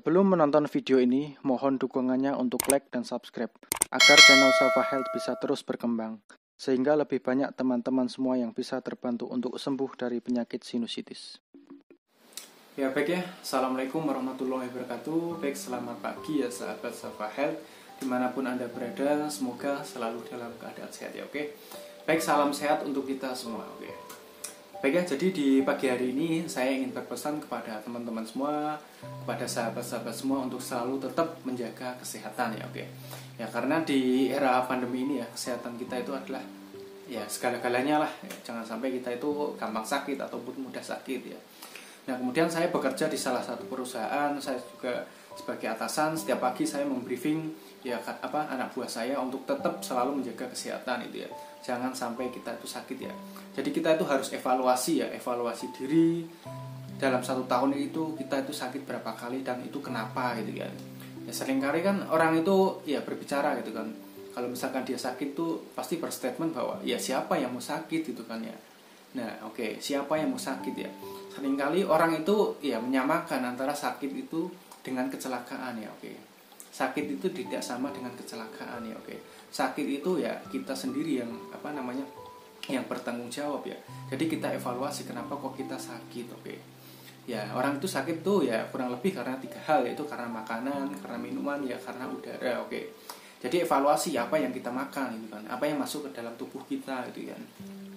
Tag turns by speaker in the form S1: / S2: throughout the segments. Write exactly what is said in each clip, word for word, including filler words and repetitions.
S1: Sebelum menonton video ini, mohon dukungannya untuk like dan subscribe, agar channel Safa Health bisa terus berkembang, sehingga lebih banyak teman-teman semua yang bisa terbantu untuk sembuh dari penyakit sinusitis.
S2: Ya baik ya, Assalamualaikum warahmatullahi wabarakatuh. Baik, selamat pagi ya sahabat Safa Health, dimanapun Anda berada, semoga selalu dalam keadaan sehat ya, oke. Baik, salam sehat untuk kita semua, oke. Baik ya, jadi di pagi hari ini saya ingin berpesan kepada teman-teman semua, kepada sahabat-sahabat semua untuk selalu tetap menjaga kesehatan ya, oke. Ya karena di era pandemi ini ya, kesehatan kita itu adalah ya segala-galanya lah. Ya, jangan sampai kita itu gampang sakit ataupun mudah sakit ya. Nah, kemudian saya bekerja di salah satu perusahaan, saya juga sebagai atasan, setiap pagi saya membriefing ya apa anak buah saya untuk tetap selalu menjaga kesehatan itu ya. Jangan sampai kita itu sakit ya. Jadi kita itu harus evaluasi ya, evaluasi diri dalam satu tahun itu kita itu sakit berapa kali dan itu kenapa gitu kan. Ya seringkali kan orang itu ya berbicara gitu kan. Kalau misalkan dia sakit tuh pasti berstatement bahwa ya siapa yang mau sakit gitu kan ya. Nah, oke, okay. Siapa yang mau sakit ya? Seringkali orang itu ya menyamakan antara sakit itu dengan kecelakaan ya, oke. Okay. Sakit itu tidak sama dengan kecelakaan ya, oke. Okay. Sakit itu ya kita sendiri yang apa namanya? yang bertanggung jawab ya. Jadi kita evaluasi kenapa kok kita sakit, oke. Okay. Ya, orang itu sakit tuh ya kurang lebih karena tiga hal, yaitu karena makanan, karena minuman, ya karena udara, oke. Okay. Jadi evaluasi apa yang kita makan itu kan, apa yang masuk ke dalam tubuh kita itu kan.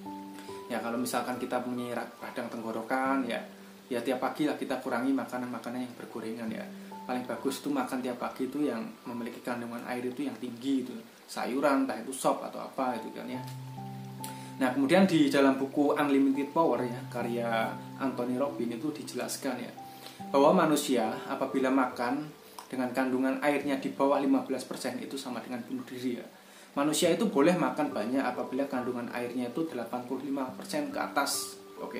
S2: Ya kalau misalkan kita punya radang tenggorokan ya ya tiap pagi lah kita kurangi makanan-makanan yang bergorengan ya. Paling bagus itu makan tiap pagi itu yang memiliki kandungan air itu yang tinggi itu, sayuran, entah itu sop atau apa itu kan ya. Nah, kemudian di dalam buku Unlimited Power ya karya Anthony Robbins itu dijelaskan ya bahwa manusia apabila makan dengan kandungan airnya di bawah lima belas persen itu sama dengan bunuh diri ya. Manusia itu boleh makan banyak apabila kandungan airnya itu delapan puluh lima persen ke atas. Oke.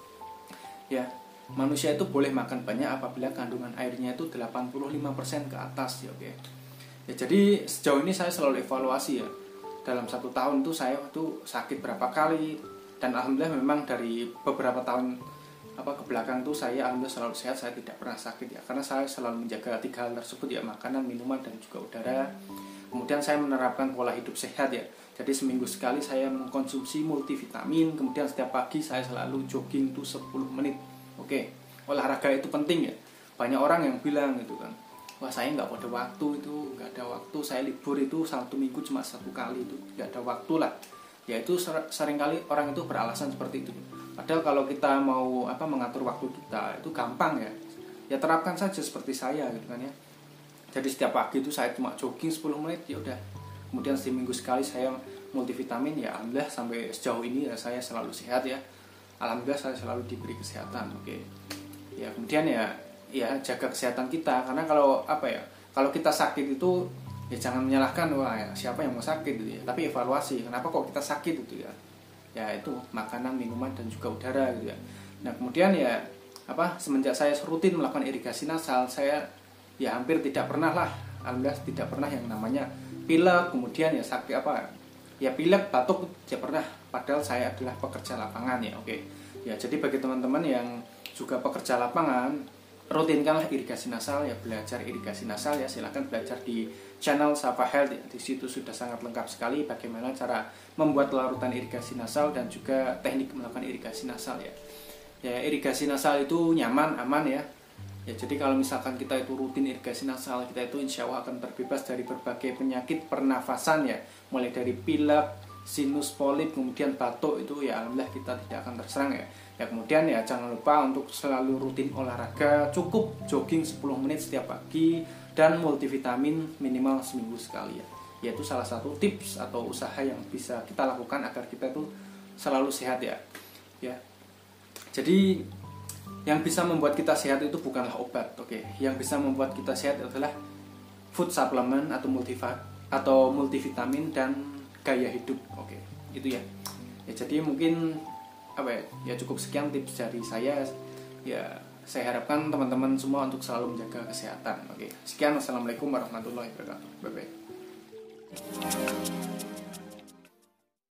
S2: Ya, manusia itu boleh makan banyak apabila kandungan airnya itu delapan puluh lima persen ke atas ya, oke. Ya, jadi sejauh ini saya selalu evaluasi ya. Dalam satu tahun itu saya tuh sakit berapa kali dan alhamdulillah memang dari beberapa tahun apa ke belakang tuh saya alhamdulillah selalu sehat, saya tidak pernah sakit ya. Karena saya selalu menjaga tiga hal tersebut ya, makanan, minuman dan juga udara. Kemudian saya menerapkan pola hidup sehat ya. Jadi seminggu sekali saya mengkonsumsi multivitamin. Kemudian setiap pagi saya selalu jogging tuh sepuluh menit. Oke, olahraga itu penting ya. Banyak orang yang bilang gitu kan, wah saya nggak ada waktu itu, nggak ada waktu. Saya libur itu satu minggu cuma satu kali itu, nggak ada waktu lah. Ya itu seringkali orang itu beralasan seperti itu. Padahal kalau kita mau apa mengatur waktu kita itu gampang ya. Ya terapkan saja seperti saya gitu kan ya. Jadi setiap pagi itu saya cuma jogging sepuluh menit ya udah. Kemudian seminggu sekali saya multivitamin ya alhamdulillah sampai sejauh ini ya saya selalu sehat ya. Alhamdulillah saya selalu diberi kesehatan. Oke. Ya kemudian ya ya jaga kesehatan kita karena kalau apa ya? Kalau kita sakit itu ya jangan menyalahkan wah ya, siapa yang mau sakit gitu ya. Tapi evaluasi kenapa kok kita sakit gitu ya. Ya itu makanan, minuman dan juga udara gitu ya. Nah, kemudian ya apa semenjak saya rutin melakukan irigasi nasal, saya ya hampir tidak pernah lah, alhamdulillah tidak pernah yang namanya pilek, kemudian ya sakit apa ya pilek, batuk tidak pernah, padahal saya adalah pekerja lapangan ya, oke. Ya jadi bagi teman-teman yang juga pekerja lapangan, rutinkanlah irigasi nasal ya, belajar irigasi nasal ya, silakan belajar di channel Safa Health ya. Di situ sudah sangat lengkap sekali bagaimana cara membuat larutan irigasi nasal dan juga teknik melakukan irigasi nasal ya. Ya irigasi nasal itu nyaman, aman ya. Ya jadi kalau misalkan kita itu rutin irigasi nasal, kita itu insya Allah akan terbebas dari berbagai penyakit pernafasan ya, mulai dari pilek, sinus, polip, kemudian batuk itu ya alhamdulillah kita tidak akan terserang ya. Ya kemudian ya jangan lupa untuk selalu rutin olahraga, cukup jogging sepuluh menit setiap pagi dan multivitamin minimal seminggu sekali ya. Yaitu salah satu tips atau usaha yang bisa kita lakukan agar kita itu selalu sehat ya. Ya. Jadi yang bisa membuat kita sehat itu bukanlah obat, oke. Okay? Yang bisa membuat kita sehat adalah food supplement atau multivit atau multivitamin dan gaya hidup, oke. Okay? Itu ya. Ya jadi mungkin apa ya? Ya cukup sekian tips dari saya. Ya saya harapkan teman-teman semua untuk selalu menjaga kesehatan, oke. Okay? Sekian, wassalamualaikum warahmatullahi wabarakatuh. Bye bye.